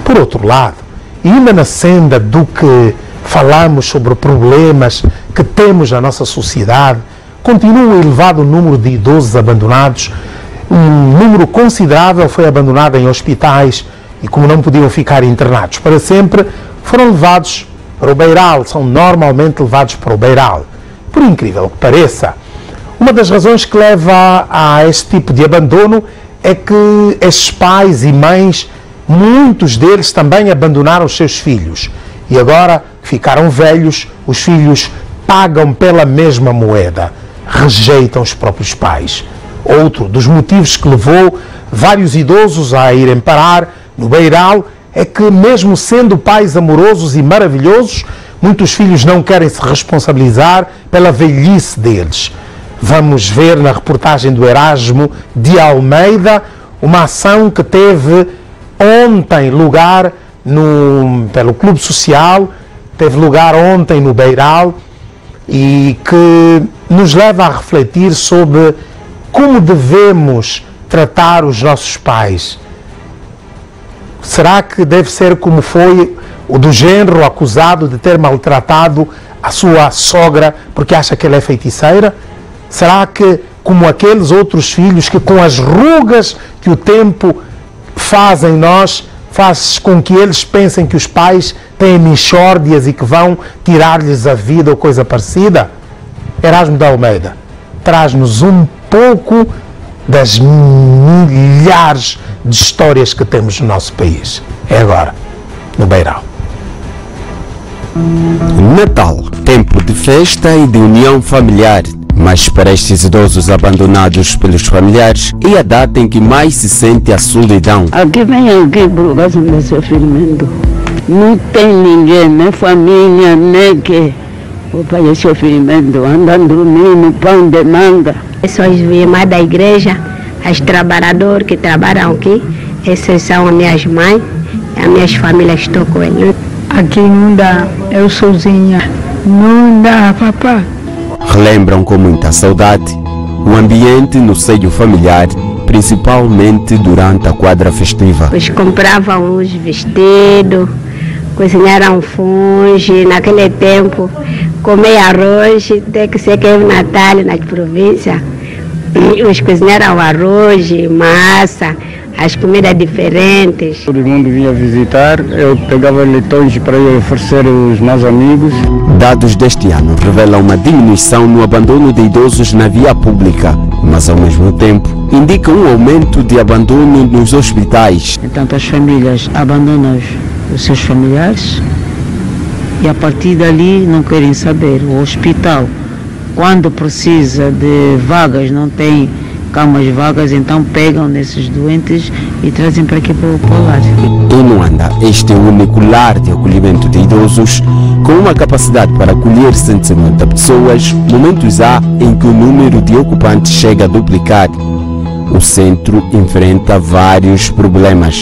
Por outro lado, e ainda na senda do que falamos sobre problemas que temos na nossa sociedade, continua o elevado número de idosos abandonados. Um número considerável foi abandonado em hospitais e, como não podiam ficar internados para sempre, foram levados para o beiral, são normalmente levados para o beiral. Por incrível que pareça, uma das razões que leva a este tipo de abandono é que esses pais e mães, muitos deles também abandonaram os seus filhos e agora que ficaram velhos, os filhos pagam pela mesma moeda, rejeitam os próprios pais. Outro dos motivos que levou vários idosos a irem parar no beiral é que, mesmo sendo pais amorosos e maravilhosos, muitos filhos não querem se responsabilizar pela velhice deles. Vamos ver na reportagem do Erasmo de Almeida uma ação que teve ontem lugar pelo Clube Social, teve lugar ontem no beiral e que nos leva a refletir sobre como devemos tratar os nossos pais. Será que deve ser como foi o do genro acusado de ter maltratado a sua sogra porque acha que ela é feiticeira? Será que, como aqueles outros filhos que, com as rugas que o tempo faz em nós, faz com que eles pensem que os pais têm mixórdias e que vão tirar-lhes a vida ou coisa parecida? Erasmo de Almeida traz-nos um pouco das milhares de histórias que temos no nosso país. É agora, no beiral. Natal, tempo de festa e de união familiar. Mas para estes idosos abandonados pelos familiares, é a data em que mais se sente a solidão. Aqui vem alguém por causa do sofrimento. Não tem ninguém, nem família, nem que o pai é sofrimento, andando dormindo, pão de manga. São as irmãs da igreja, as trabalhadoras que trabalham aqui, essas são minhas mães, as minhas famílias estão com eles. Aqui não dá, eu sozinha, não dá, papai. Relembram com muita saudade o ambiente no seio familiar, principalmente durante a quadra festiva. Eles compravam os vestidos, cozinharam funge, naquele tempo comer arroz, tem que ser que é o Natal nas províncias. Eles cozinharam arroz, massa, as comidas diferentes. Todo mundo vinha visitar, eu pegava leitões para oferecer aos meus amigos. Dados deste ano revelam uma diminuição no abandono de idosos na via pública, mas ao mesmo tempo indicam um aumento de abandono nos hospitais. Então as famílias abandonam os seus familiares e a partir dali não querem saber. O hospital, quando precisa de vagas, não tem camas vagas, então pegam nesses doentes e trazem para aqui para o lar. Em Luanda, este é o único lar de acolhimento de idosos com uma capacidade para acolher 150 pessoas, momentos há em que o número de ocupantes chega a duplicar. O centro enfrenta vários problemas.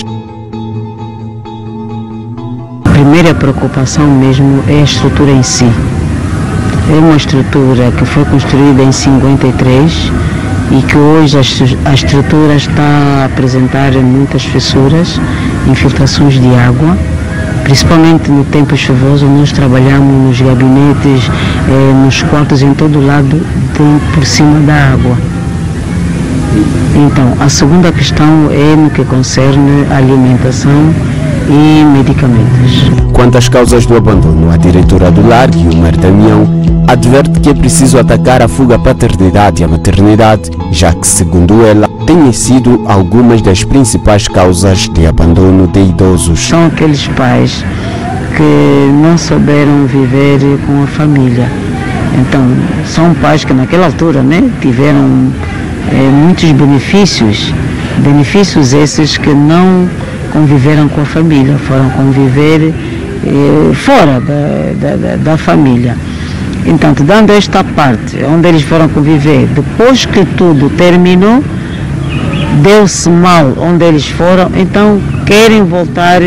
A primeira preocupação mesmo é a estrutura em si. É uma estrutura que foi construída em 53 e que hoje a estrutura está a apresentar muitas fissuras, infiltrações de água, principalmente no tempo chuvoso. Nós trabalhamos nos gabinetes, nos quartos, em todo lado, por cima da água. Então, a segunda questão é no que concerne a alimentação e medicamentos. Quanto às causas do abandono, a diretora do lar, Guilherme Damião, adverte que é preciso atacar a fuga à paternidade e à maternidade, já que, segundo ela, têm sido algumas das principais causas de abandono de idosos. São aqueles pais que não souberam viver com a família. Então, são pais que naquela altura, tiveram muitos benefícios esses que não conviveram com a família, foram conviver fora da família. Então, dando esta parte, onde eles foram conviver, depois que tudo terminou, deu-se mal onde eles foram, então querem voltar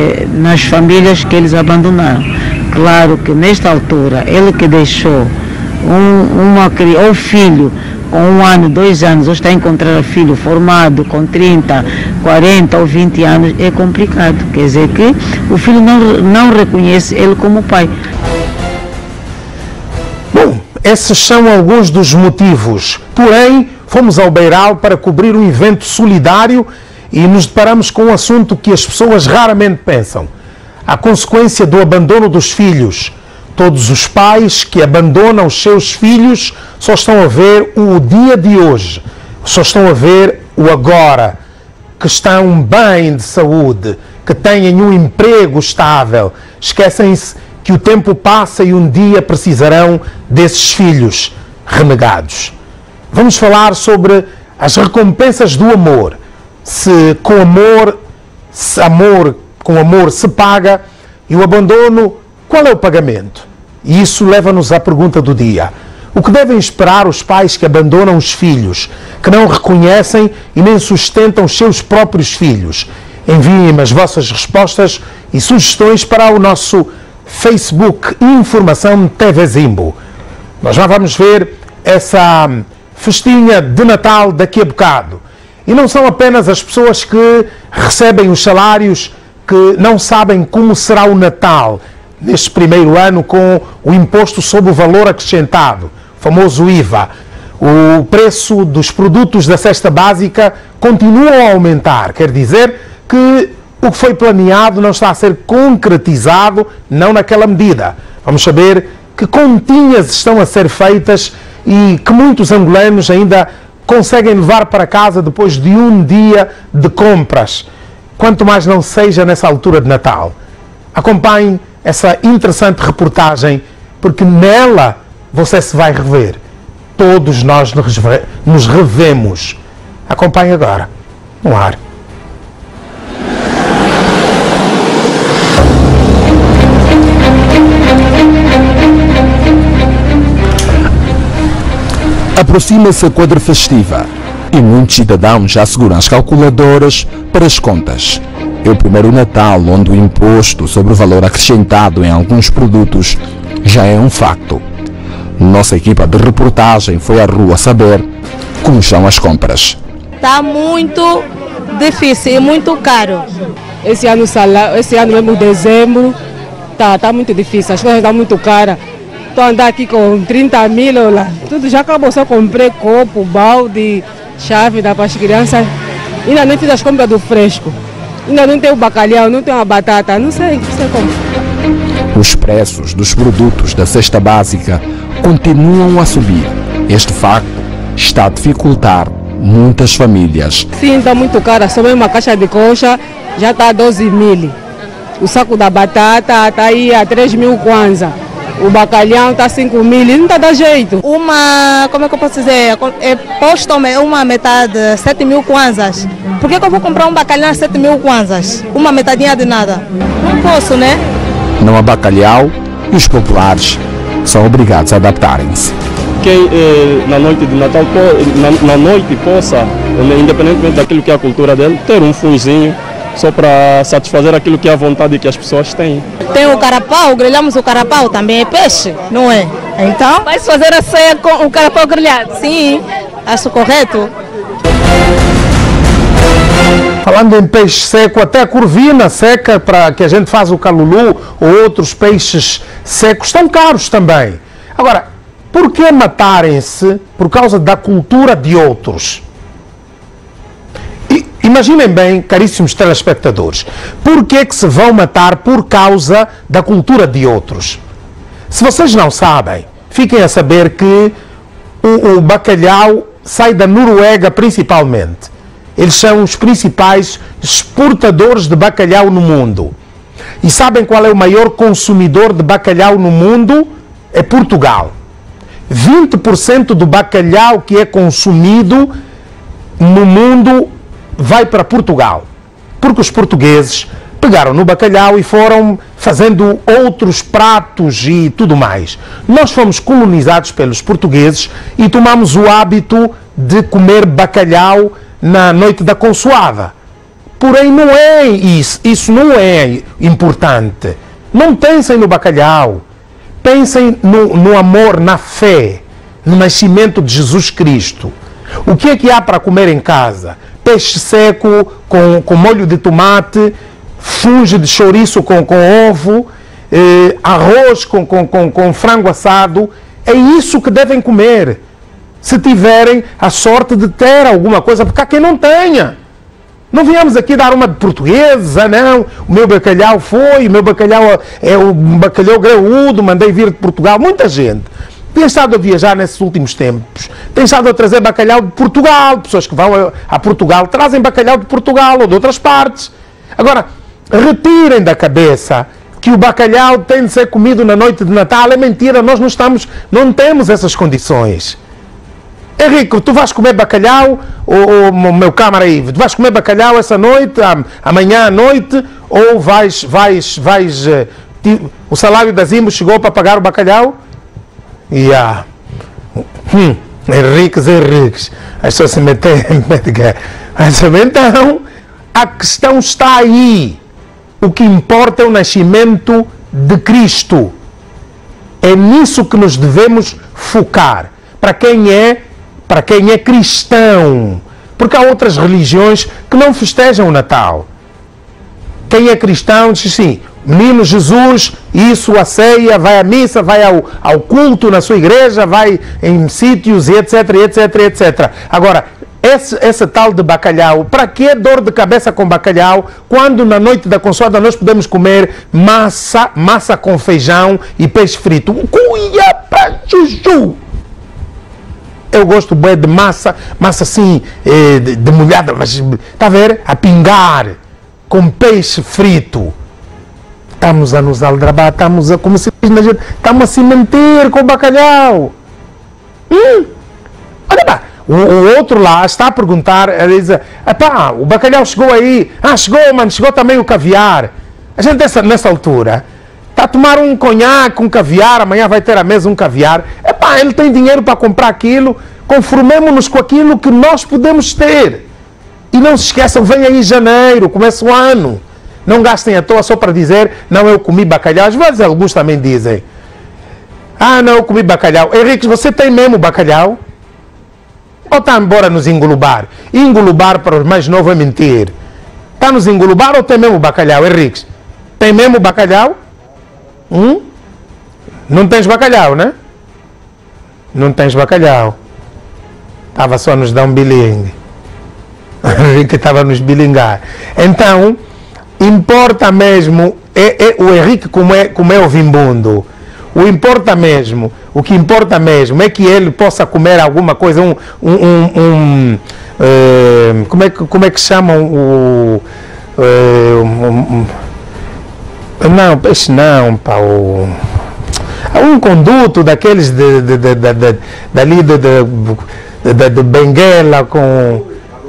nas famílias que eles abandonaram. Claro que nesta altura, ele que deixou um filho com 1 ano, 2 anos, ou está a encontrar filho formado com 30, 40 ou 20 anos, é complicado. Quer dizer que o filho não reconhece ele como pai. Bom, esses são alguns dos motivos. Porém, fomos ao Beiral para cobrir um evento solidário e nos deparamos com um assunto que as pessoas raramente pensam. A consequência do abandono dos filhos. Todos os pais que abandonam os seus filhos só estão a ver o dia de hoje, só estão a ver o agora, que estão bem de saúde, que têm um emprego estável. Esquecem-se que o tempo passa e um dia precisarão desses filhos renegados. Vamos falar sobre as recompensas do amor. Se com amor se paga, e o abandono, qual é o pagamento? E isso leva-nos à pergunta do dia. O que devem esperar os pais que abandonam os filhos, que não reconhecem e nem sustentam os seus próprios filhos? Enviem-me as vossas respostas e sugestões para o nosso Facebook Informação TV Zimbo. Nós já vamos ver essa festinha de Natal daqui a bocado. E não são apenas as pessoas que recebem os salários que não sabem como será o Natal neste primeiro ano com o imposto sobre o valor acrescentado, o famoso IVA. O preço dos produtos da cesta básica continua a aumentar, quer dizer que o que foi planeado não está a ser concretizado, não naquela medida. Vamos saber que continhas estão a ser feitas e que muitos angolanos ainda conseguem levar para casa depois de um dia de compras, quanto mais não seja nessa altura de Natal. Acompanhe essa interessante reportagem, porque nela você se vai rever. Todos nós nos revemos. Acompanhe agora, no ar. Aproxima-se a quadra festiva e muitos cidadãos já seguram as calculadoras para as contas. É o primeiro Natal onde o imposto sobre o valor acrescentado em alguns produtos já é um facto. Nossa equipa de reportagem foi à rua saber como estão as compras. Está muito difícil e muito caro. Esse ano mesmo dezembro, tá muito difícil, as coisas estão muito caras. Estou andando aqui com 30 mil, tudo já acabou, só comprei copo, balde, chave para as crianças. Ainda nem fiz as compras do fresco. Ainda não tem o bacalhau, não tem a batata, não sei como. Os preços dos produtos da cesta básica continuam a subir. Este facto está a dificultar muitas famílias. Sim, está muito cara, só mesmo uma caixa de coxa já está a 12 mil. O saco da batata está aí a 3 mil kwanza. O bacalhau está a 5 mil, não está a jeito. Como é que eu posso dizer? Posto uma metade, 7 mil kwanzas. Por que eu vou comprar um bacalhau a 7 mil kwanzas? Uma metadinha de nada. Não posso, né? Não há bacalhau e os populares são obrigados a adaptarem-se. Quem na noite de Natal, na noite possa, independentemente daquilo que é a cultura dele, ter um funzinho só para satisfazer aquilo que é a vontade que as pessoas têm. Tem o carapau, grelhamos o carapau, também é peixe, não é? Então, vai fazer a ceia com o carapau grelhado? Sim, acho correto. Falando em peixe seco, até a corvina seca para que a gente faz o calulu ou outros peixes secos estão caros também. Agora, por que matarem-se por causa da cultura de outros? Imaginem bem, caríssimos telespectadores, por que se vão matar por causa da cultura de outros? Se vocês não sabem, fiquem a saber que o bacalhau sai da Noruega principalmente. Eles são os principais exportadores de bacalhau no mundo. E sabem qual é o maior consumidor de bacalhau no mundo? É Portugal. 20% do bacalhau que é consumido no mundo vai para Portugal, porque os portugueses pegaram no bacalhau e foram fazendo outros pratos e tudo mais. Nós fomos colonizados pelos portugueses e tomamos o hábito de comer bacalhau na noite da consoada. Porém, não é isso não é importante. Não pensem no bacalhau. Pensem no amor, na fé, no nascimento de Jesus Cristo. O que é que há para comer em casa? Peixe seco com molho de tomate, funge de chouriço com ovo, arroz com frango assado. É isso que devem comer, se tiverem a sorte de ter alguma coisa, porque há quem não tenha. Não viemos aqui dar uma de portuguesa, não. O meu bacalhau foi, o meu bacalhau é o bacalhau graúdo, mandei vir de Portugal. Muita gente tem estado a viajar nesses últimos tempos, tem estado a trazer bacalhau de Portugal. Pessoas que vão a Portugal trazem bacalhau de Portugal ou de outras partes. Agora, retirem da cabeça que o bacalhau tem de ser comido na noite de Natal. É mentira, nós não temos essas condições. Henrique, tu vais comer bacalhau, ou meu câmara aí, tu vais comer bacalhau essa noite, amanhã à noite, ou vais o salário da Zimbo chegou para pagar o bacalhau? Henriques, as pessoas se metem. Então, a questão está aí. O que importa é o nascimento de Cristo. É nisso que nos devemos focar. Para quem é cristão. Porque há outras religiões que não festejam o Natal. Quem é cristão diz assim: menino Jesus, isso, a ceia, vai à missa, vai ao culto na sua igreja, vai em sítios e etc, etc, etc. Agora, essa tal de bacalhau, para que dor de cabeça com bacalhau, quando na noite da consoada nós podemos comer massa com feijão e peixe frito? Cuia para chuchu! Eu gosto bem de massa assim, de molhada, mas está a ver? A pingar, com peixe frito. Estamos a nos aldrabar, estamos a, como se diz na gente, estamos a se mentir com o bacalhau. Olha lá, o outro lá está a perguntar, ele diz: epá, o bacalhau chegou aí. Chegou, mano, chegou também o caviar. A gente nessa altura está a tomar um conhaque, um caviar, amanhã vai ter à mesa um caviar. Epá, ele tem dinheiro para comprar aquilo, conformemos-nos com aquilo que nós podemos ter. E não se esqueçam, vem aí janeiro, começa o ano. Não gastem à toa só para dizer: não, eu comi bacalhau. Às vezes alguns também dizem: não, eu comi bacalhau. Henrique, você tem mesmo bacalhau? Ou está embora nos engolobar? Engolobar para os mais novos é mentir. Está nos engolobar ou tem mesmo bacalhau, Henrique? Tem mesmo bacalhau? Não tens bacalhau, né? Não tens bacalhau. Estava só a nos dar um bilingue. Henrique estava a nos bilingar. Então, importa mesmo, o Henrique como é o vimbundo. O que importa mesmo é que ele possa comer alguma coisa, como é que chamam não, peixe não, pá, um conduto daqueles dali de Benguela com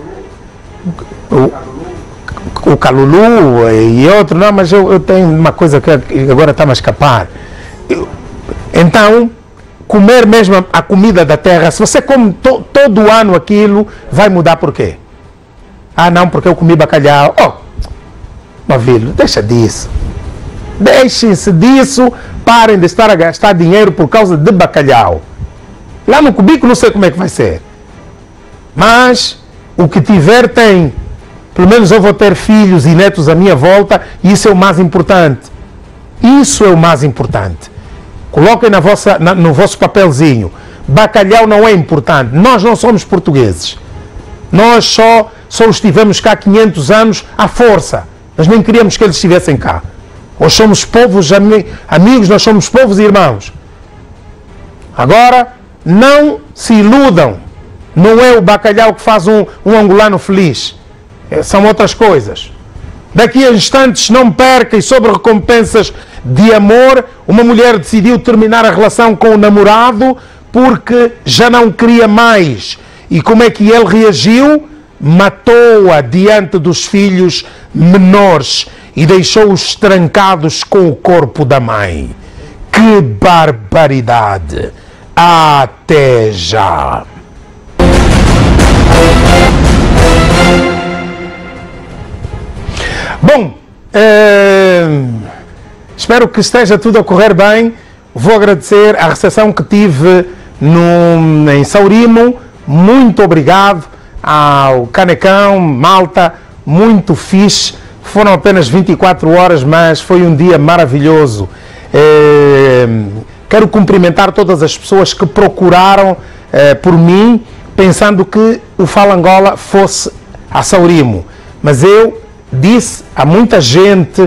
o calulu e outro, não, mas eu tenho uma coisa que agora está a escapar. Então, comer mesmo a comida da terra, se você come todo ano aquilo, vai mudar por quê? Não, porque eu comi bacalhau. Mavilho, deixa disso. Deixem-se disso, parem de estar a gastar dinheiro por causa de bacalhau. Lá no Cubico não sei como é que vai ser. Mas o que tiver tem. Pelo menos eu vou ter filhos e netos à minha volta e isso é o mais importante. Isso é o mais importante. Coloquem no vosso papelzinho. Bacalhau não é importante. Nós não somos portugueses. Nós só estivemos cá 500 anos à força. Nós nem queríamos que eles estivessem cá. Nós somos povos amigos, nós somos povos irmãos. Agora, não se iludam. Não é o bacalhau que faz um angolano feliz. São outras coisas. Daqui a instantes, não perca, e sobre recompensas de amor, uma mulher decidiu terminar a relação com o namorado porque já não queria mais. E como é que ele reagiu? Matou-a diante dos filhos menores e deixou-os trancados com o corpo da mãe. Que barbaridade! Até já! Bom, espero que esteja tudo a correr bem. vou agradecer a recepção que tive em Saurimo. Muito obrigado ao Canecão, malta, muito fixe. Foram apenas 24 horas, mas foi um dia maravilhoso. Quero cumprimentar todas as pessoas que procuraram por mim, pensando que o Fala Angola fosse a Saurimo. Mas eu disse a muita gente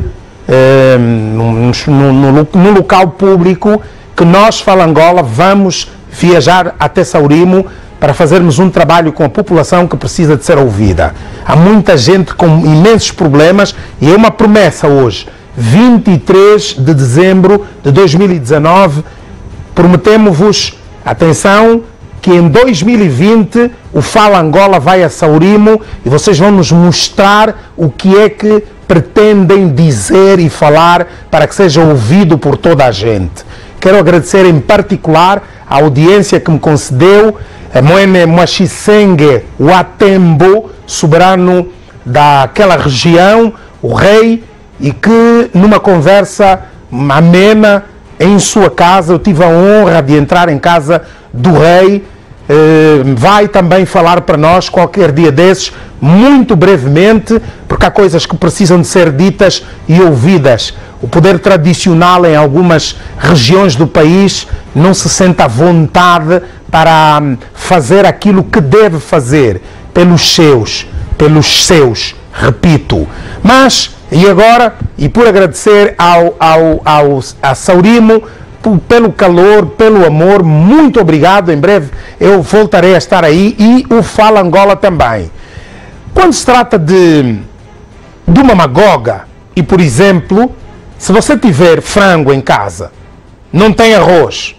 no local público que nós, Fala Angola, vamos viajar até Saurimo para fazermos um trabalho com a população que precisa de ser ouvida. Há muita gente com imensos problemas e é uma promessa hoje. 23 de dezembro de 2019, prometemos-vos, atenção, que em 2020 o Fala Angola vai a Saurimo e vocês vão nos mostrar o que é que pretendem dizer e falar para que seja ouvido por toda a gente. Quero agradecer em particular a audiência que me concedeu a Moene Mwachisenge Watembo, soberano daquela região, o rei, e que numa conversa amena em sua casa, eu tive a honra de entrar em casa do rei, vai também falar para nós qualquer dia desses, muito brevemente, porque há coisas que precisam de ser ditas e ouvidas. O poder tradicional em algumas regiões do país não se sente à vontade para fazer aquilo que deve fazer pelos seus, repito. Mas, e agora, e por agradecer a Saurimo, pelo calor, pelo amor, muito obrigado. Em breve eu voltarei a estar aí e o Fala Angola também. Quando se trata de uma magoga, e por exemplo, se você tiver frango em casa, não tem arroz,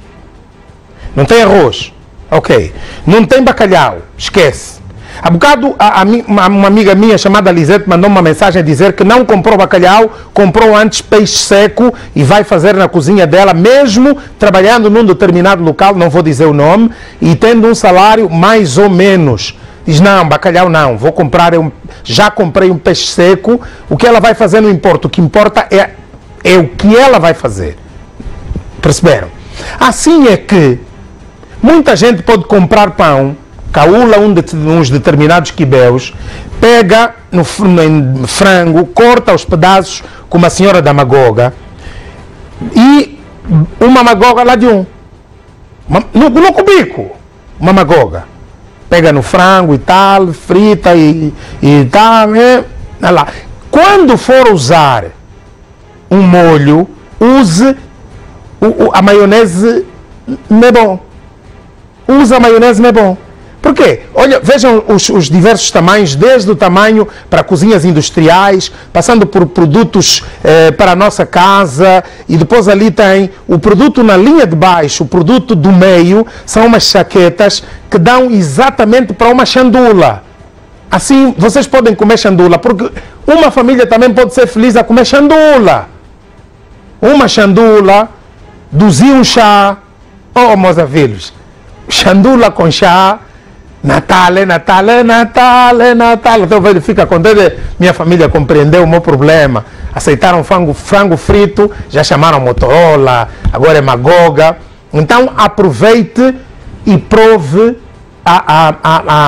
ok, não tem bacalhau, esquece. Há bocado uma amiga minha chamada Lisete mandou uma mensagem a dizer que não comprou bacalhau, comprou antes peixe seco e vai fazer na cozinha dela, mesmo trabalhando num determinado local, não vou dizer o nome, e tendo um salário mais ou menos. Diz, não, bacalhau não, vou comprar, já comprei um peixe seco, o que ela vai fazer não importa, o que importa é o que ela vai fazer. Perceberam? Assim é que muita gente pode comprar pão, caula uns determinados quibeus, pega no frango, corta os pedaços como a senhora da magoga e uma magoga lá de no cubico, uma magoga. Pega no frango e tal, frita e tal, lá. Quando for usar um molho, use a maionese Mebon. Usa a maionese Mebon. Por quê? Olha, vejam os diversos tamanhos, desde o tamanho para cozinhas industriais, passando por produtos para a nossa casa, e depois ali tem o produto na linha de baixo, o produto do meio, são umas chaquetas que dão exatamente para uma chandula. Assim, vocês podem comer chandula, porque uma família também pode ser feliz a comer chandula. Uma chandula, duzir um chá, meus filhos, chandula com chá, Natal. Então ele fica contente. Minha família compreendeu o meu problema. Aceitaram frango frito, já chamaram Motorola, agora é Magoga. Então aproveite e prove a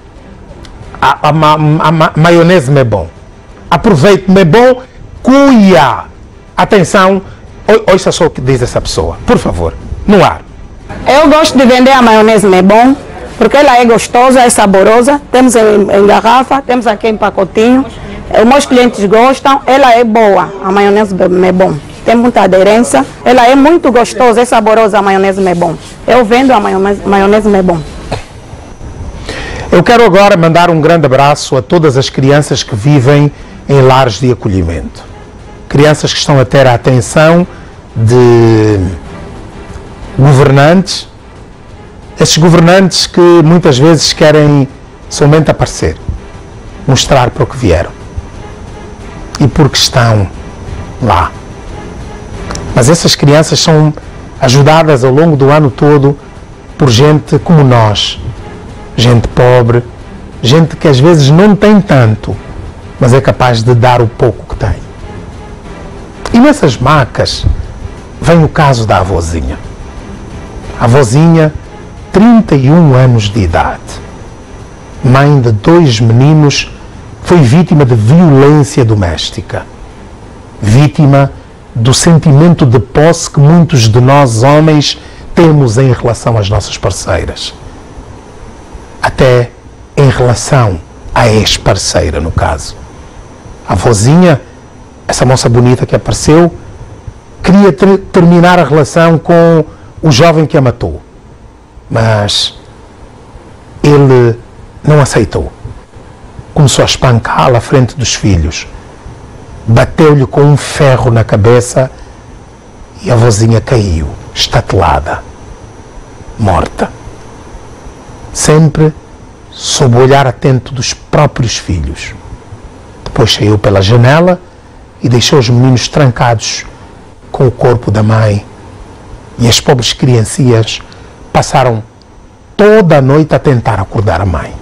maionese Mebon. Aproveite Mebon, cuia. Atenção, ouça só o que diz essa pessoa, por favor, no ar. Eu gosto de vender a maionese Mebon, porque ela é gostosa, é saborosa, temos em garrafa, temos aqui em pacotinho, os meus clientes gostam, ela é boa, a maionese Mebon, tem muita aderência, ela é muito gostosa, é saborosa a maionese Mebon, eu vendo a maionese Mebon. Eu quero agora mandar um grande abraço a todas as crianças que vivem em lares de acolhimento, crianças que estão a ter a atenção de governantes, esses governantes que muitas vezes querem somente aparecer, mostrar para o que vieram e porque estão lá. Mas essas crianças são ajudadas ao longo do ano todo por gente como nós, gente pobre, gente que às vezes não tem tanto, mas é capaz de dar o pouco que tem. E nessas macas vem o caso da avózinha. A avózinha, 31 anos de idade, mãe de 2 meninos, foi vítima de violência doméstica. Vítima do sentimento de posse que muitos de nós homens temos em relação às nossas parceiras. Até em relação à ex-parceira, no caso. A avózinha, essa moça bonita que apareceu, queria terminar a relação com o jovem que a matou. Mas ele não aceitou. Começou a espancá-la à frente dos filhos. Bateu-lhe com um ferro na cabeça e a avózinha caiu, estatelada, morta. Sempre sob o olhar atento dos próprios filhos. Depois saiu pela janela e deixou os meninos trancados com o corpo da mãe. E as pobres criancinhas passaram toda a noite a tentar acordar a mãe.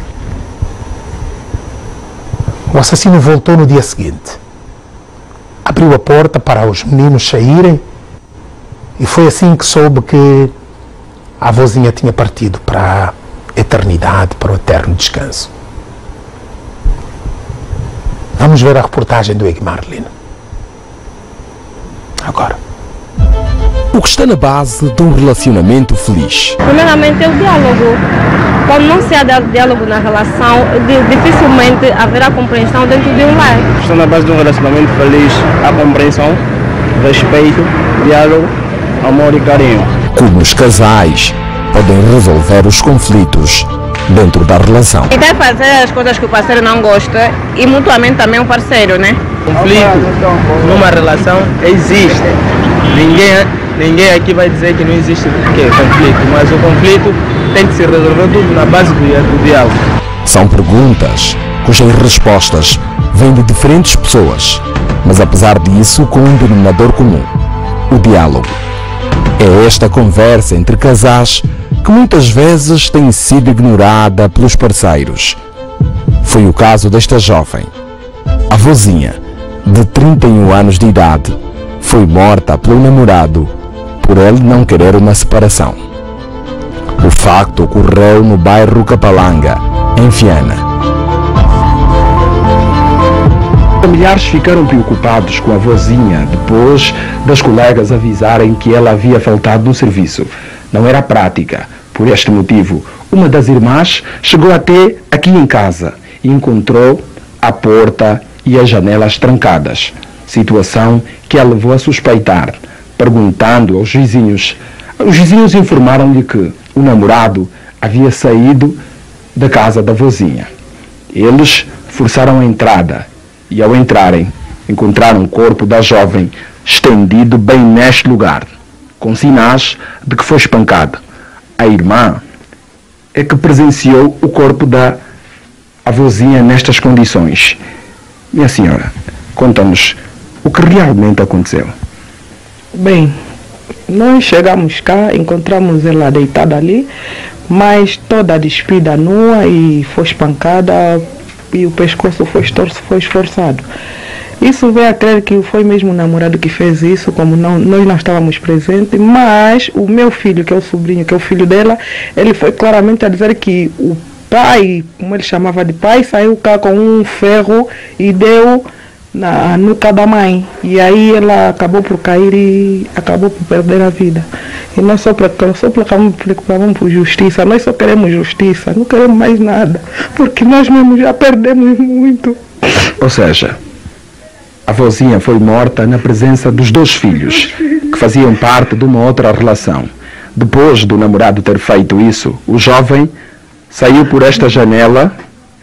O assassino voltou no dia seguinte. Abriu a porta para os meninos saírem e foi assim que soube que a avózinha tinha partido para a eternidade, para o eterno descanso. Vamos ver a reportagem do Egmar Lino. Agora. O que está na base de um relacionamento feliz? Primeiramente é o diálogo. Quando não se há diálogo na relação, dificilmente haverá compreensão dentro de um lar. Está na base de um relacionamento feliz, a compreensão, respeito, diálogo, amor e carinho. Como os casais podem resolver os conflitos dentro da relação. E quer fazer as coisas que o parceiro não gosta e mutuamente também o parceiro, né? Conflito numa relação existe. Ninguém aqui vai dizer que não existe conflito, mas o conflito tem que se resolver tudo na base do diálogo. São perguntas cujas respostas vêm de diferentes pessoas, mas apesar disso com um denominador comum, o diálogo. É esta conversa entre casais que muitas vezes tem sido ignorada pelos parceiros. Foi o caso desta jovem. A avózinha, de 31 anos de idade, foi morta pelo namorado por ele não querer uma separação. O facto ocorreu no bairro Capalanga, em Viana. Familiares ficaram preocupados com a avózinha depois das colegas avisarem que ela havia faltado no serviço. Não era prática. Por este motivo, uma das irmãs chegou até aqui em casa e encontrou a porta e as janelas trancadas. Situação que a levou a suspeitar, perguntando aos vizinhos. Os vizinhos informaram-lhe que o namorado havia saído da casa da avózinha. Eles forçaram a entrada e, ao entrarem, encontraram o corpo da jovem estendido bem neste lugar, com sinais de que foi espancada. A irmã é que presenciou o corpo da avózinha nestas condições. Minha senhora, conta-nos o que realmente aconteceu. Bem, nós chegamos cá, encontramos ela deitada ali, mas toda despida nua e foi espancada e o pescoço foi esforçado. Isso veio a crer que foi mesmo o namorado que fez isso, como nós não estávamos presentes, mas o meu filho, que é o sobrinho, que é o filho dela, ele foi claramente a dizer que o pai, como ele chamava de pai, saiu cá com um ferro e deu na nuca da mãe. E aí ela acabou por cair e acabou por perder a vida. E nós só preocupamos por justiça, nós só queremos justiça, não queremos mais nada, porque nós mesmos já perdemos muito. Ou seja, a avózinha foi morta na presença dos 2 filhos, que faziam parte de uma outra relação. Depois do namorado ter feito isso, o jovem saiu por esta janela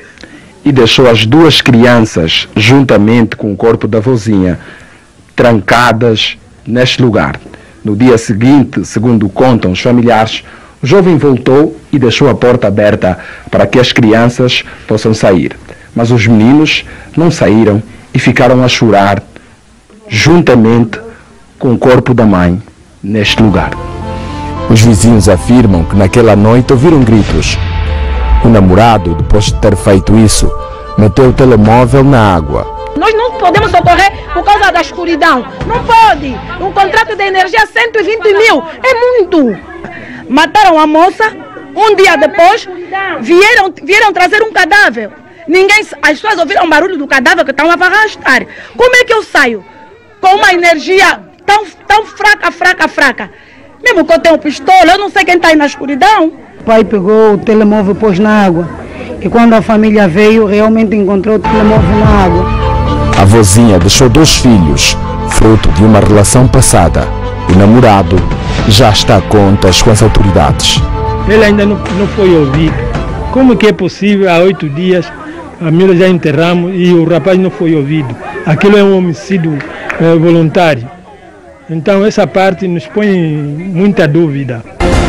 e deixou as 2 crianças, juntamente com o corpo da avózinha, trancadas neste lugar. No dia seguinte, segundo contam os familiares, o jovem voltou e deixou a porta aberta para que as crianças possam sair. Mas os meninos não saíram e ficaram a chorar juntamente com o corpo da mãe neste lugar. Os vizinhos afirmam que naquela noite ouviram gritos. O namorado, depois de ter feito isso, meteu o telemóvel na água Nós não podemos socorrer por causa da escuridão. Não pode. Um contrato de energia 120 mil é muito. Mataram a moça, um dia depois vieram trazer um cadáver. As pessoas ouviram o barulho do cadáver que estavam a arrastar. Como é que eu saio com uma energia tão fraca? Mesmo que eu tenha pistola, eu não sei quem está aí na escuridão. O pai pegou o telemóvel e pôs na água. E quando a família veio, realmente encontrou o telemóvel na água. A vozinha deixou 2 filhos, fruto de uma relação passada. O namorado já está a contas com as autoridades. Ele ainda não foi ouvido. Como que é possível, há 8 dias, a família já enterramos e o rapaz não foi ouvido? Aquilo é um homicídio voluntário. Então essa parte nos põe muita dúvida.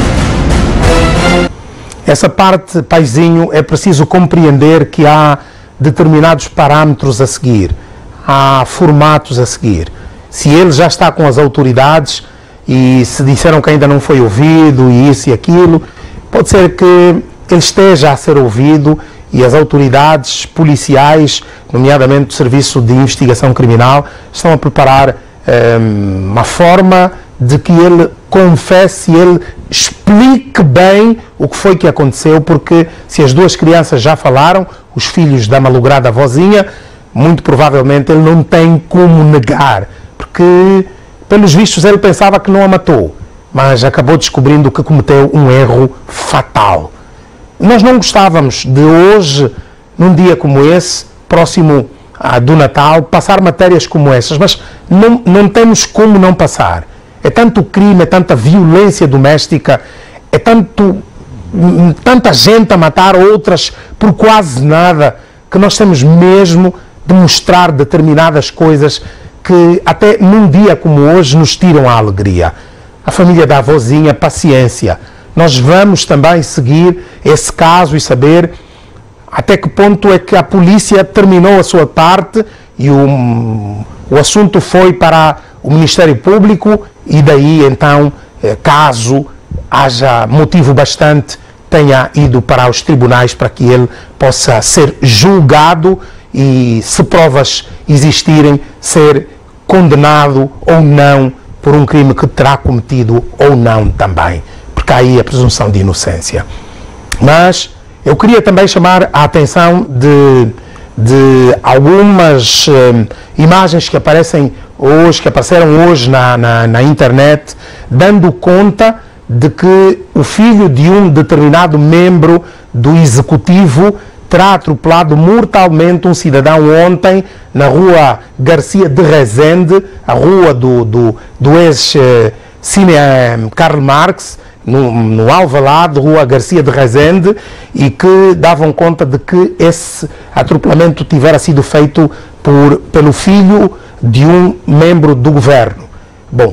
Essa parte, paizinho, é preciso compreender que há determinados parâmetros a seguir, há formatos a seguir. Se ele já está com as autoridades e se disseram que ainda não foi ouvido e isso e aquilo, pode ser que ele esteja a ser ouvido e as autoridades policiais, nomeadamente o Serviço de Investigação Criminal, estão a preparar uma forma de que ele confesse, ele explique bem o que foi que aconteceu, porque se as 2 crianças já falaram, os filhos da malograda vozinha, muito provavelmente ele não tem como negar, porque pelos vistos ele pensava que não a matou, mas acabou descobrindo que cometeu um erro fatal. Nós não gostávamos de hoje, num dia como esse, próximo do Natal, passar matérias como essas, mas não temos como não passar. É tanto crime, é tanta violência doméstica, é tanta gente a matar outras por quase nada, que nós temos mesmo de mostrar determinadas coisas que até num dia como hoje nos tiram a alegria. A família da avózinha, paciência. Nós vamos também seguir esse caso e saber até que ponto é que a polícia terminou a sua parte e o assunto foi para o Ministério Público e daí então, caso haja motivo bastante, tenha ido para os tribunais para que ele possa ser julgado e, se provas existirem, ser condenado ou não por um crime que terá cometido ou não também, porque há aí a presunção de inocência. Mas eu queria também chamar a atenção de algumas imagens que apareceram hoje na internet, dando conta de que o filho de um determinado membro do executivo terá atropelado mortalmente um cidadão ontem na rua Garcia de Rezende, a rua do ex-cine Karl Marx, no Alvalade, rua Garcia de Rezende, e que davam conta de que esse atropelamento tivera sido feito pelo filho de um membro do governo. Bom,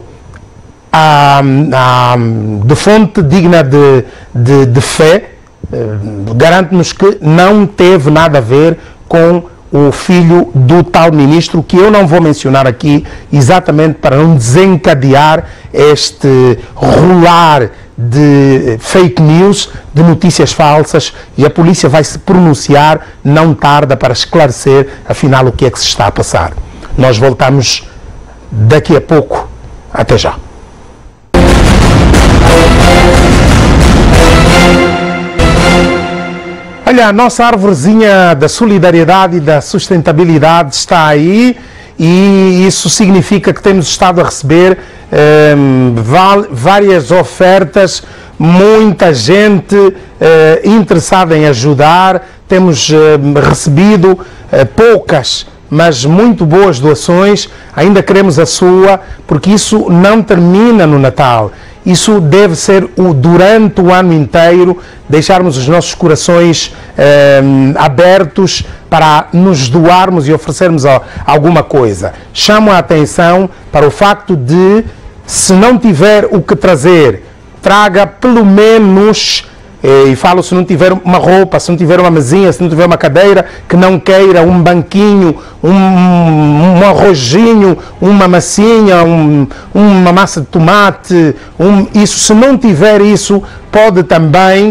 de fonte digna de fé, garante-nos que não teve nada a ver com o filho do tal ministro, que eu não vou mencionar aqui, exatamente para não desencadear este rolar de fake news, de notícias falsas, e a polícia vai se pronunciar, não tarda, para esclarecer afinal o que é que se está a passar. Nós voltamos daqui a pouco. Até já. Olha, a nossa árvorezinha da solidariedade e da sustentabilidade está aí, e isso significa que temos estado a receber várias ofertas, muita gente interessada em ajudar. Temos recebido poucas, mas muito boas doações. Ainda queremos a sua, porque isso não termina no Natal. Isso deve ser durante o ano inteiro, deixarmos os nossos corações abertos para nos doarmos e oferecermos alguma coisa. Chamo a atenção para o facto de, se não tiver o que trazer, traga pelo menos, e falo se não tiver uma roupa, se não tiver uma mesinha, se não tiver uma cadeira, que não queira um banquinho, um arrozinho, uma massinha, uma massa de tomate, isso, se não tiver isso, pode também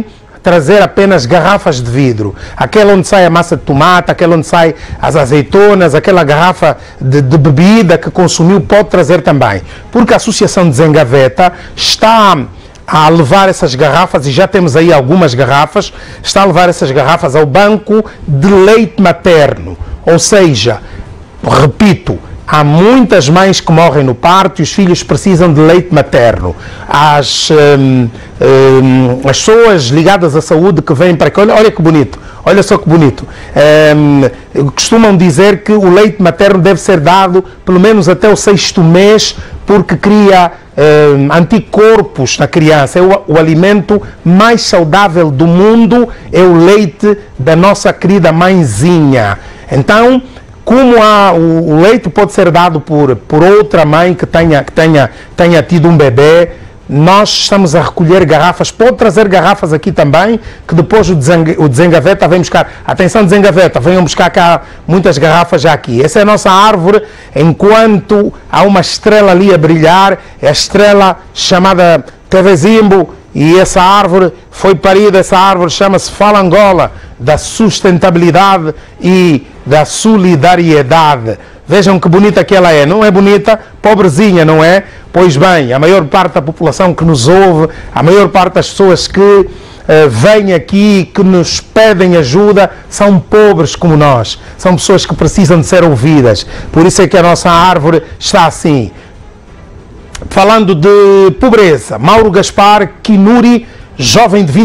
trazer apenas garrafas de vidro. Aquela onde sai a massa de tomate, aquela onde sai as azeitonas, aquela garrafa de bebida que consumiu pode trazer também. Porque a Associação de Zengaveta está a levar essas garrafas, e já temos aí algumas garrafas, está a levar essas garrafas ao banco de leite materno. Ou seja, repito, há muitas mães que morrem no parto e os filhos precisam de leite materno. As pessoas ligadas à saúde que vêm para aqui, olha que bonito, olha só que bonito. Costumam dizer que o leite materno deve ser dado pelo menos até o 6º mês, porque cria anticorpos na criança. É o alimento mais saudável do mundo, é o leite da nossa querida mãezinha. Então, como o leite pode ser dado por outra mãe que tenha tido um bebê, nós estamos a recolher garrafas. Pode trazer garrafas aqui também, que depois o Zengaveta vem buscar. Atenção, Zengaveta, venham buscar cá muitas garrafas já aqui. Essa é a nossa árvore, enquanto há uma estrela ali a brilhar, é a estrela chamada Tevezimbo, e essa árvore foi parida, essa árvore chama-se Falangola, da sustentabilidade e da solidariedade. Vejam que bonita que ela é. Não é bonita? Pobrezinha, não é? Pois bem, a maior parte da população que nos ouve, a maior parte das pessoas que vêm aqui, que nos pedem ajuda, são pobres como nós. São pessoas que precisam de ser ouvidas. Por isso é que a nossa árvore está assim. Falando de pobreza, Mauro Gaspar Kinuri, jovem de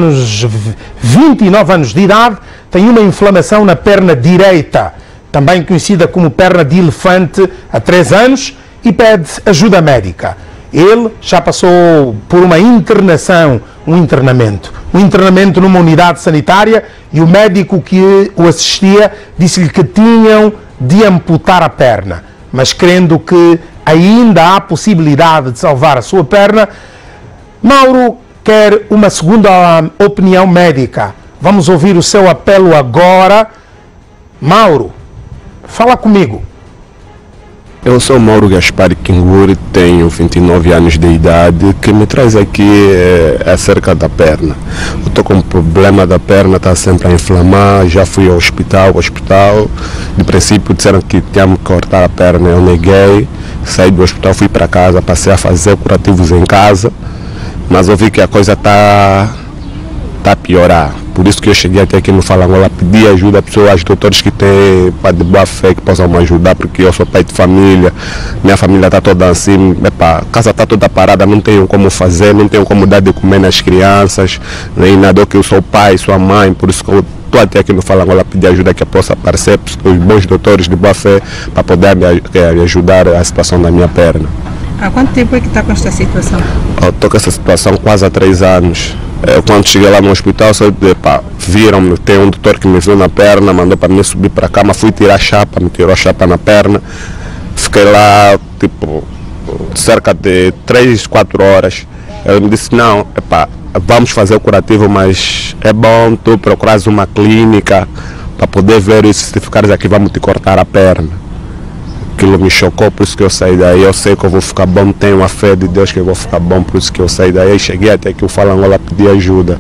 29 anos de idade, tem uma inflamação na perna direita, também conhecida como perna de elefante, há 3 anos, e pede ajuda médica. Ele já passou por uma internação, um internamento numa unidade sanitária, e o médico que o assistia disse-lhe que tinham de amputar a perna, mas crendo que ainda há possibilidade de salvar a sua perna, Mauro quer uma segunda opinião médica. Vamos ouvir o seu apelo agora. Mauro, fala comigo. Eu sou Mauro Gaspar Kinuri, tenho 29 anos de idade. O que me traz aqui é acerca da perna. Eu estou com um problema da perna, está sempre a inflamar. Já fui ao hospital. De princípio disseram que tinha que cortar a perna, eu neguei. Saí do hospital, fui para casa, passei a fazer curativos em casa. Mas eu vi que a coisa está a piorar. Por isso que eu cheguei até aqui no Falangola, pedi ajuda a pessoas, doutores que têm de boa fé, que possam me ajudar, porque eu sou pai de família, minha família está toda assim, a casa está toda parada, não tenho como fazer, não tenho como dar de comer nas crianças, nem nada, que eu sou pai, sou mãe, por isso que eu estou até aqui no Falangola, pedir ajuda que eu possa aparecer, os bons doutores de boa fé, para poder me ajudar a situação da minha perna. Há quanto tempo é que está com esta situação? Eu estou com essa situação quase há 3 anos. Quando cheguei lá no hospital, viram-me, tem um doutor que me viu na perna, mandou para mim subir para a cama, fui tirar a chapa, me tirou a chapa na perna. Fiquei lá, cerca de 3, 4 horas. Ele me disse, não, vamos fazer o curativo, mas é bom tu procurares uma clínica para poder ver isso, se ficares aqui vamos te cortar a perna. Aquilo me chocou, por isso que eu saí daí. Eu sei que eu vou ficar bom, tenho a fé de Deus que eu vou ficar bom, por isso que eu saí daí. Cheguei até que o Falangola pedir ajuda.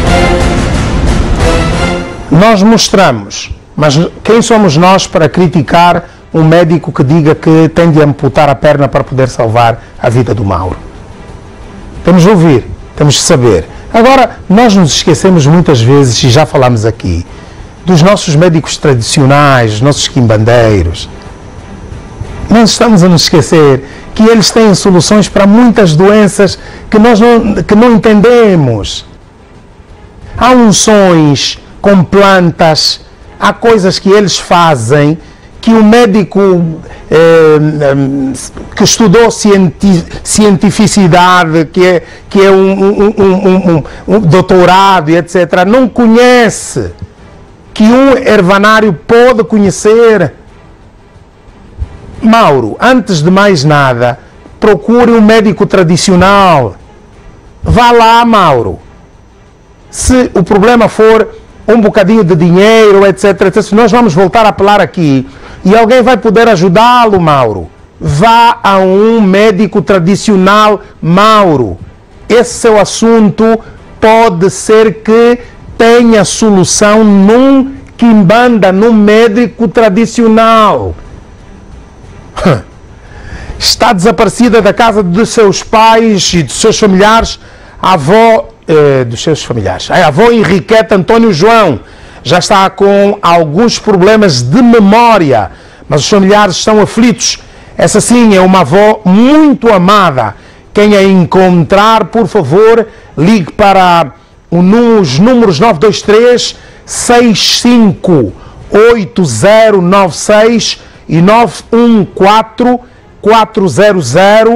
Nós mostramos, mas quem somos nós para criticar um médico que diga que tem de amputar a perna para poder salvar a vida do Mauro? Temos de ouvir, temos de saber. Agora, nós nos esquecemos muitas vezes, e já falámos aqui, dos nossos médicos tradicionais, dos nossos quimbandeiros. Nós estamos a nos esquecer que eles têm soluções para muitas doenças que nós não entendemos. Há unções com plantas, há coisas que eles fazem que o médico que estudou cientificidade, que é um doutorado e etc., não conhece, que um herbanário pode conhecer. Mauro, antes de mais nada, procure um médico tradicional. Vá lá, Mauro. Se o problema for um bocadinho de dinheiro, etc., etc., nós vamos voltar a apelar aqui e alguém vai poder ajudá-lo, Mauro. Vá a um médico tradicional, Mauro. Esse seu assunto pode ser que tenha solução num quimbanda, num médico tradicional. Está desaparecida da casa dos seus pais e dos seus familiares a avó a avó Henriqueta Antônio João. Já está com alguns problemas de memória, mas os familiares estão aflitos. Essa sim é uma avó muito amada. Quem a encontrar, por favor, ligue para os números 923 65 8096 e 914 400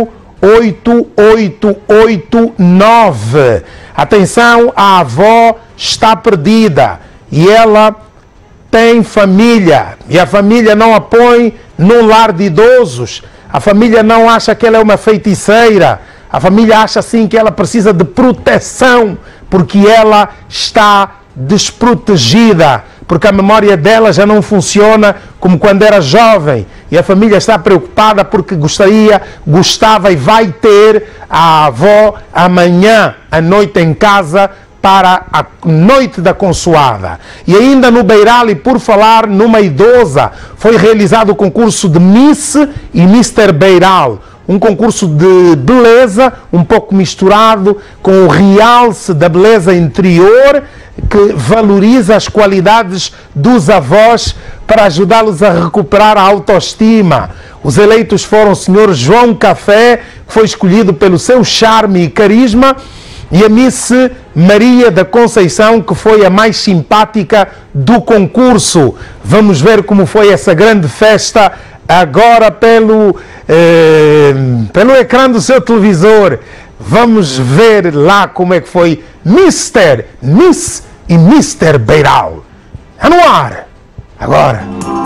8889. Atenção, a avó está perdida e ela tem família e a família não a põe num lar de idosos. A família não acha que ela é uma feiticeira. A família acha sim que ela precisa de proteção porque ela está desprotegida, porque a memória dela já não funciona como quando era jovem. E a família está preocupada porque gostava e vai ter a avó amanhã à noite em casa para a noite da consoada. E ainda no Beiral, e por falar numa idosa, foi realizado o concurso de Miss e Mr. Beiral. Um concurso de beleza, um pouco misturado com o realce da beleza interior, que valoriza as qualidades dos avós para ajudá-los a recuperar a autoestima. Os eleitos foram o Sr. João Café, que foi escolhido pelo seu charme e carisma, e a Miss Maria da Conceição, que foi a mais simpática do concurso. Vamos ver como foi essa grande festa agora pelo ecrã do seu televisor. Vamos ver lá como é que foi Miss e Mr. Beiral. É no ar, agora.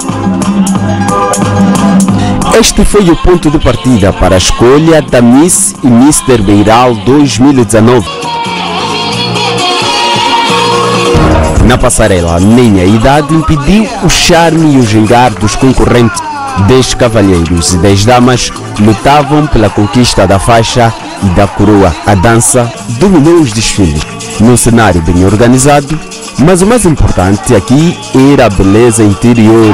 Este foi o ponto de partida para a escolha da Miss e Mr. Beiral 2019. Na passarela, nem a idade impediu o charme e o gingar dos concorrentes. 10 cavalheiros e 10 damas lutavam pela conquista da faixa e da coroa. A dança dominou os desfiles, num cenário bem organizado, mas o mais importante aqui era a beleza interior.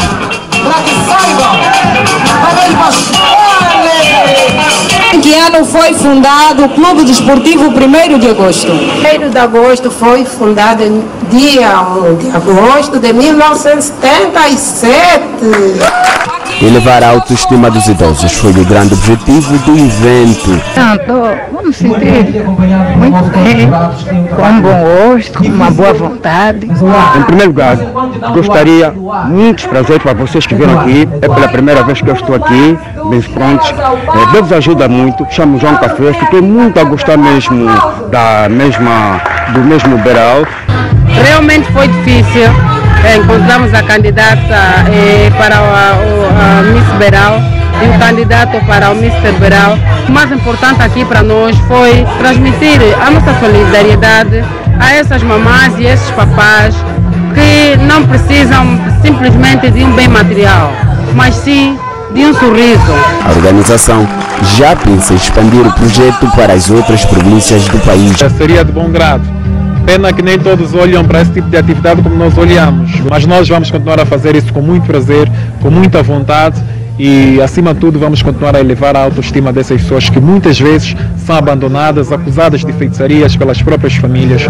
Em que ano foi fundado o Clube Desportivo 1º de Agosto? 1º de agosto foi fundado em dia 1 de agosto de 1977. Elevar a autoestima dos idosos foi o grande objetivo do evento. Vamos sentir muito bem, com um bom gosto, com uma boa vontade. Em primeiro lugar, gostaria muitos prazeres para vocês que vieram aqui. É pela primeira vez que eu estou aqui, bem prontos. Deus vos ajuda muito. Chamo João Café. Fiquei muito a gostar mesmo do mesmo Beiral. Realmente foi difícil. Encontramos a candidata para a Miss Beiral e o candidato para o Mr. Beiral. O mais importante aqui para nós foi transmitir a nossa solidariedade a essas mamás e esses papás que não precisam simplesmente de um bem material, mas sim de um sorriso. A organização já pensa em expandir o projeto para as outras províncias do país. Seria de bom grado. Pena que nem todos olham para esse tipo de atividade como nós olhamos, mas nós vamos continuar a fazer isso com muito prazer, com muita vontade e, acima de tudo, vamos continuar a elevar a autoestima dessas pessoas que muitas vezes são abandonadas, acusadas de feitiçarias pelas próprias famílias.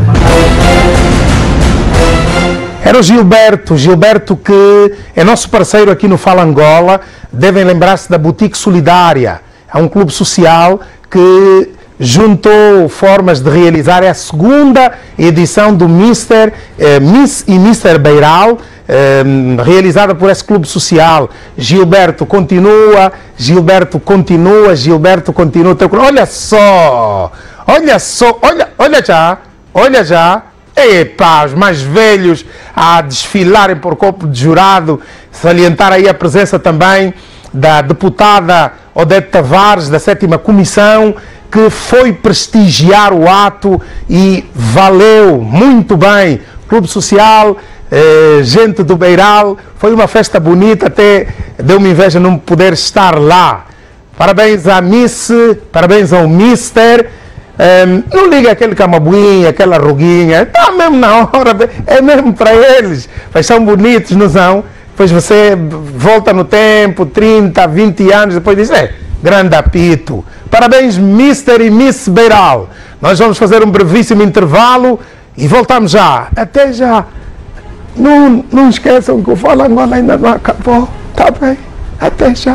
Era o Gilberto que é nosso parceiro aqui no Fala Angola. Devem lembrar-se da Boutique Solidária. É um clube social que juntou formas de realizar a segunda edição do Miss e Mr. Beiral, realizada por esse clube social. Gilberto continua. Olha já. Epá, os mais velhos a desfilarem por corpo de jurado. Salientar aí a presença também da deputada Odete Tavares, da 7ª Comissão, que foi prestigiar o ato e valeu muito bem. Clube Social, gente do Beiral, foi uma festa bonita, até deu-me inveja não poder estar lá. Parabéns à Miss, parabéns ao Mister. não liga aquele camabuinho, aquela ruguinha, está mesmo na hora, é mesmo para eles. Mas são bonitos, não são? Depois você volta no tempo, 30, 20 anos, depois diz, grande apito. Parabéns, Mr. e Miss Beiral. Nós vamos fazer um brevíssimo intervalo e voltamos já. Até já. Não esqueçam que o Fala Angola ainda não acabou. Tá bem? Até já.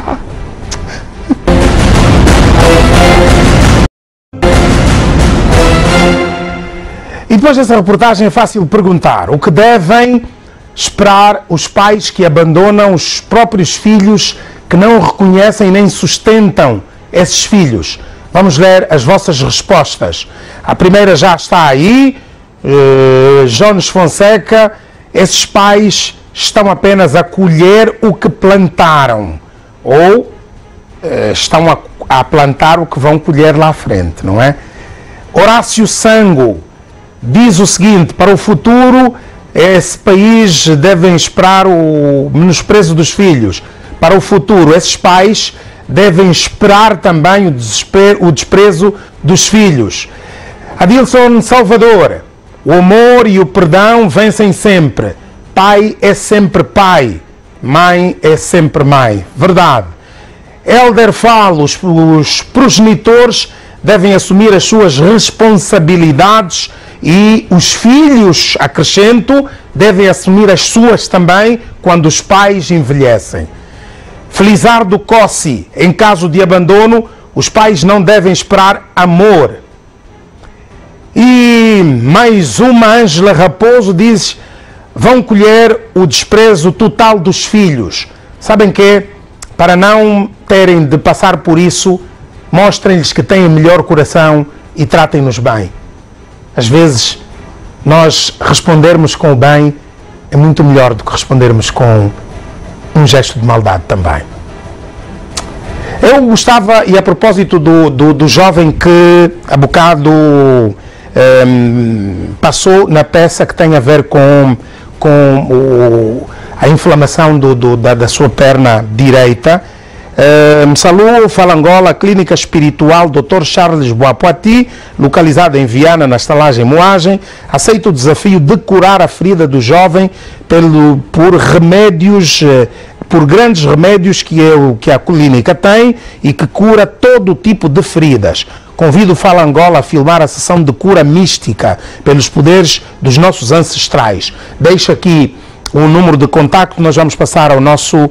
E depois dessa reportagem é fácil perguntar o que devem esperar os pais que abandonam os próprios filhos, que não reconhecem nem sustentam esses filhos. Vamos ler as vossas respostas. A primeira já está aí, Jones Fonseca. Esses pais estão apenas a colher o que plantaram, ou estão a plantar o que vão colher lá à frente, não é? Horácio Sango diz o seguinte: para o futuro, esse país devem esperar o menosprezo dos filhos. Para o futuro, esses pais devem esperar também o desprezo dos filhos. Adilson Salvador: o amor e o perdão vencem sempre. Pai é sempre pai, mãe é sempre mãe. Verdade. Helder Falo: os progenitores devem assumir as suas responsabilidades e os filhos, acrescento, devem assumir as suas também quando os pais envelhecem. Felizardo Cossi: em caso de abandono, os pais não devem esperar amor. E mais uma, Ângela Raposo diz: vão colher o desprezo total dos filhos. Sabem que, para não terem de passar por isso, mostrem-lhes que têm melhor coração e tratem-nos bem. Às vezes, nós respondermos com o bem é muito melhor do que respondermos com um gesto de maldade também. Eu gostava, e a propósito do jovem que há bocado passou na peça que tem a ver com a inflamação da sua perna direita, saludo, Fala Angola, Clínica Espiritual Dr. Charles Boapoati, localizada em Viana, na estalagem Moagem. Aceito o desafio de curar a ferida do jovem por grandes remédios que a clínica tem e que cura todo tipo de feridas. Convido o Fala Angola a filmar a sessão de cura mística pelos poderes dos nossos ancestrais. Deixo aqui o número de contacto, nós vamos passar ao nosso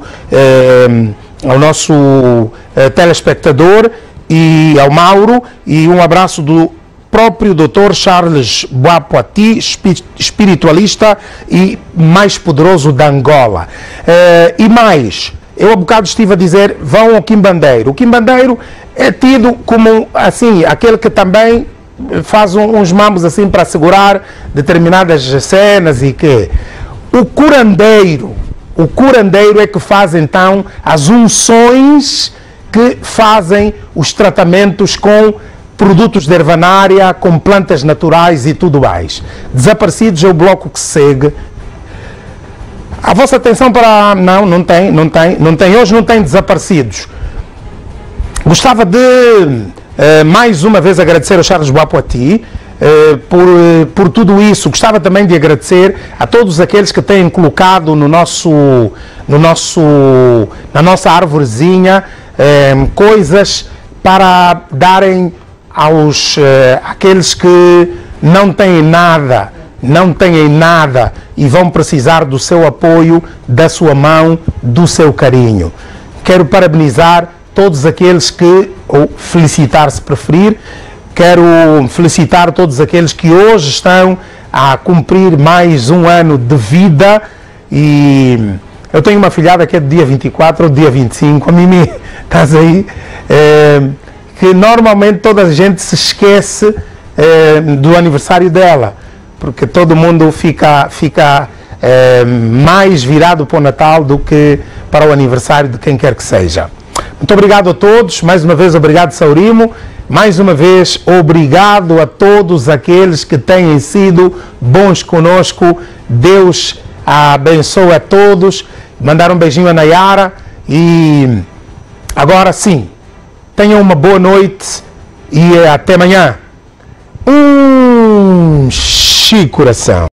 telespectador e ao Mauro, e um abraço do próprio Dr. Charles Boapoati, espiritualista e mais poderoso da Angola. E mais, eu há bocado estive a dizer, vão ao quimbandeiro. O quimbandeiro é tido como, assim, aquele que também faz uns mambos assim para segurar determinadas cenas e que... O curandeiro é que faz então as unções, que fazem os tratamentos com produtos de ervanária, com plantas naturais e tudo mais. Desaparecidos é o bloco que segue. A vossa atenção para... Não tem. Hoje não tem desaparecidos. Gostava de, mais uma vez, agradecer ao Charles Boapoati por tudo isso. Gostava também de agradecer a todos aqueles que têm colocado na nossa arvorezinha coisas para darem àqueles que não têm nada e vão precisar do seu apoio, da sua mão, do seu carinho. Quero parabenizar todos aqueles que, ou felicitar se preferir, quero felicitar todos aqueles que hoje estão a cumprir mais um ano de vida. E eu tenho uma filhada que é do dia 24 ou dia 25, a Mimi, estás aí, que normalmente toda a gente se esquece do aniversário dela, porque todo mundo fica mais virado para o Natal do que para o aniversário de quem quer que seja. Muito obrigado a todos, mais uma vez obrigado, Saurimo, mais uma vez obrigado a todos aqueles que têm sido bons conosco. Deus abençoe a todos. Mandar um beijinho a Nayara e agora sim, tenham uma boa noite e até amanhã. enche o coração.